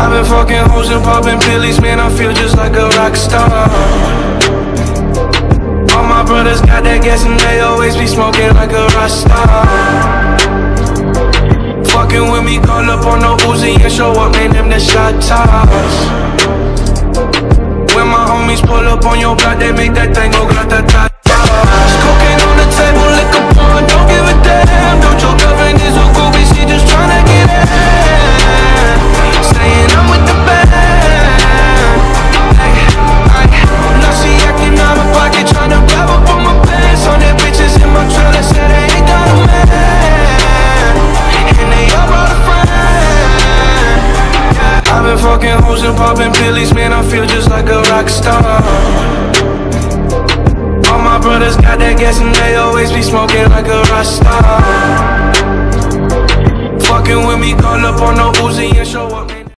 I've been fucking hoes and popping pillies, man, I feel just like a rock star. All my brothers got that gas and they always be smoking like a Rasta. Fucking with me, call up on no Uzi and show up, man, them the shot toss. When my homies pull up on your block, they make that thing go grata-ta-ta. Cocaine on the table, liquor porn, don't give a damn. Don't your girlfriend is a groupie, she just tryna get in. Saying I'm with the band. Now she acting out of pocket, tryna grab up on my pants. On their bitches in my trailer, said they ain't got a man. And they all brought a friend. I've been fucking hoes and popping pillies, man, I feel just like a rock star. All my brothers got that gas and they always be smoking like a Rasta. Fucking with me, call up on no Uzi and show